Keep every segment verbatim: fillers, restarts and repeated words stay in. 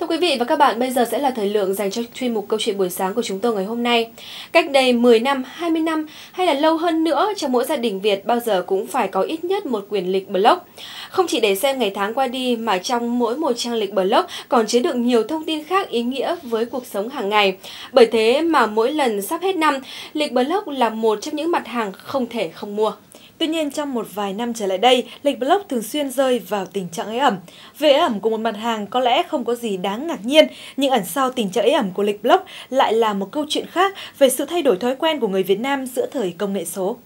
Thưa quý vị và các bạn, bây giờ sẽ là thời lượng dành cho chuyên mục Câu chuyện buổi sáng của chúng tôi ngày hôm nay. Cách đây mười năm, hai mươi năm hay là lâu hơn nữa, trong mỗi gia đình Việt bao giờ cũng phải có ít nhất một quyển lịch blog. Không chỉ để xem ngày tháng qua đi mà trong mỗi một trang lịch blog còn chứa đựng nhiều thông tin khác ý nghĩa với cuộc sống hàng ngày. Bởi thế mà mỗi lần sắp hết năm, lịch blog là một trong những mặt hàng không thể không mua. Tuy nhiên, trong một vài năm trở lại đây, lịch blog thường xuyên rơi vào tình trạng ế ẩm. Về ế ẩm của một mặt hàng có lẽ không có gì đáng ngạc nhiên, nhưng ẩn sau tình trạng ế ẩm của lịch blog lại là một câu chuyện khác về sự thay đổi thói quen của người Việt Nam giữa thời công nghệ số.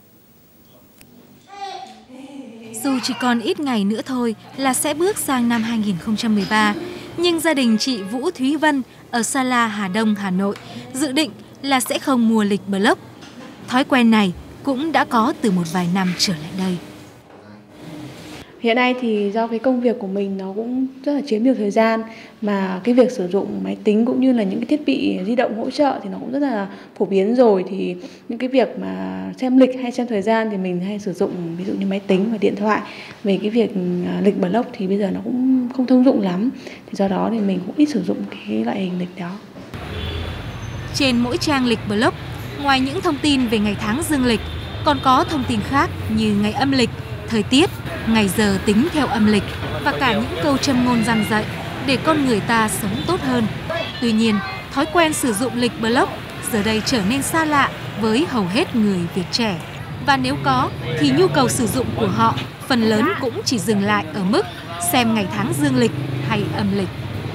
Dù chỉ còn ít ngày nữa thôi là sẽ bước sang năm hai nghìn không trăm mười ba, nhưng gia đình chị Vũ Thúy Vân ở Sa La, Hà Đông, Hà Nội dự định là sẽ không mua lịch blog. Thói quen này cũng đã có từ một vài năm trở lại đây. Hiện nay thì do cái công việc của mình nó cũng rất là chiếm nhiều thời gian, mà cái việc sử dụng máy tính cũng như là những cái thiết bị di động hỗ trợ thì nó cũng rất là phổ biến rồi, thì những cái việc mà xem lịch hay xem thời gian thì mình hay sử dụng ví dụ như máy tính và điện thoại. Về cái việc lịch blog thì bây giờ nó cũng không thông dụng lắm, thì do đó thì mình cũng ít sử dụng cái loại hình lịch đó. Trên mỗi trang lịch blog, ngoài những thông tin về ngày tháng dương lịch, còn có thông tin khác như ngày âm lịch, thời tiết, ngày giờ tính theo âm lịch và cả những câu châm ngôn răn dạy để con người ta sống tốt hơn. Tuy nhiên, thói quen sử dụng lịch blog giờ đây trở nên xa lạ với hầu hết người Việt trẻ. Và nếu có, thì nhu cầu sử dụng của họ phần lớn cũng chỉ dừng lại ở mức xem ngày tháng dương lịch hay âm lịch.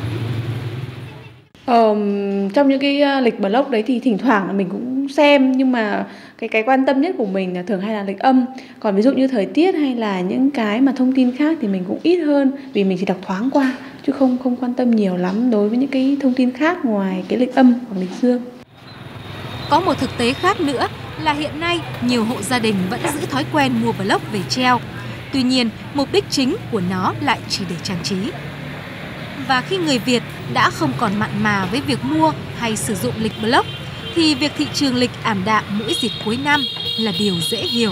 Ờ, trong những cái lịch blog đấy thì thỉnh thoảng là mình cũng xem, nhưng mà cái cái quan tâm nhất của mình là thường hay là lịch âm. Còn ví dụ như thời tiết hay là những cái mà thông tin khác thì mình cũng ít hơn, vì mình chỉ đọc thoáng qua chứ không không quan tâm nhiều lắm đối với những cái thông tin khác ngoài cái lịch âm hoặc lịch dương. Có một thực tế khác nữa là hiện nay nhiều hộ gia đình vẫn giữ thói quen mua blog về treo. Tuy nhiên, mục đích chính của nó lại chỉ để trang trí. Và khi người Việt đã không còn mặn mà với việc mua hay sử dụng lịch blog, thì việc thị trường lịch ảm đạm mỗi dịp cuối năm là điều dễ hiểu.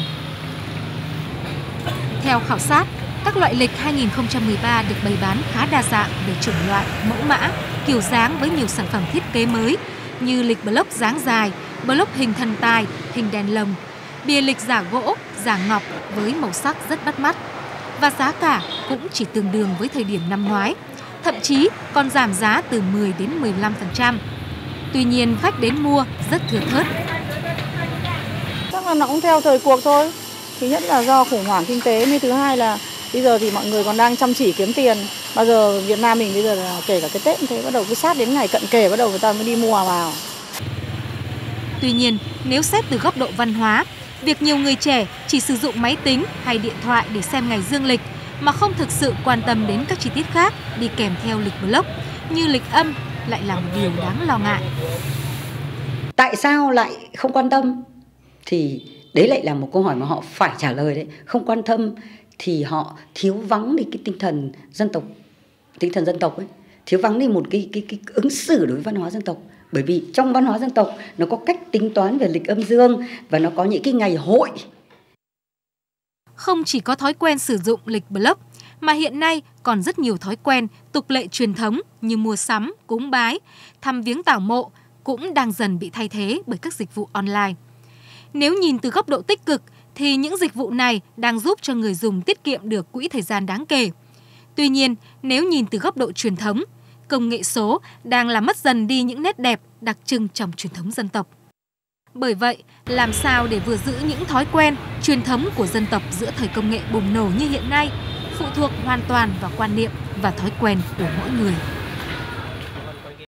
Theo khảo sát, các loại lịch hai nghìn không trăm mười ba được bày bán khá đa dạng về chủng loại, mẫu mã, kiểu dáng với nhiều sản phẩm thiết kế mới như lịch blog dáng dài, blog hình thần tài, hình đèn lồng, bìa lịch giả gỗ, giả ngọc với màu sắc rất bắt mắt. Và giá cả cũng chỉ tương đương với thời điểm năm ngoái, thậm chí còn giảm giá từ mười đến mười lăm phần trăm. Tuy nhiên, khách đến mua rất thưa thớt. Chắc là nó cũng theo thời cuộc thôi. Thứ nhất là do khủng hoảng kinh tế, nhưng thứ hai là bây giờ thì mọi người còn đang chăm chỉ kiếm tiền. Bao giờ Việt Nam mình bây giờ là kể cả cái Tết thế, bắt đầu cứ sát đến ngày cận kề bắt đầu người ta mới đi mua vào. Tuy nhiên, nếu xét từ góc độ văn hóa, việc nhiều người trẻ chỉ sử dụng máy tính hay điện thoại để xem ngày dương lịch mà không thực sự quan tâm đến các chi tiết khác đi kèm theo lịch blog như lịch âm lại là một điều đáng lo ngại. Tại sao lại không quan tâm? Thì đấy lại là một câu hỏi mà họ phải trả lời đấy. Không quan tâm thì họ thiếu vắng đi cái tinh thần dân tộc, tinh thần dân tộc ấy, thiếu vắng đi một cái cái cái ứng xử đối với văn hóa dân tộc. Bởi vì trong văn hóa dân tộc nó có cách tính toán về lịch âm dương và nó có những cái ngày hội. Không chỉ có thói quen sử dụng lịch blog mà hiện nay còn rất nhiều thói quen, tục lệ truyền thống như mua sắm, cúng bái, thăm viếng tảo mộ cũng đang dần bị thay thế bởi các dịch vụ online. Nếu nhìn từ góc độ tích cực thì những dịch vụ này đang giúp cho người dùng tiết kiệm được quỹ thời gian đáng kể. Tuy nhiên, nếu nhìn từ góc độ truyền thống, công nghệ số đang làm mất dần đi những nét đẹp đặc trưng trong truyền thống dân tộc. Bởi vậy, làm sao để vừa giữ những thói quen, truyền thống của dân tộc giữa thời công nghệ bùng nổ như hiện nay phụ thuộc hoàn toàn vào quan niệm và thói quen của mỗi người.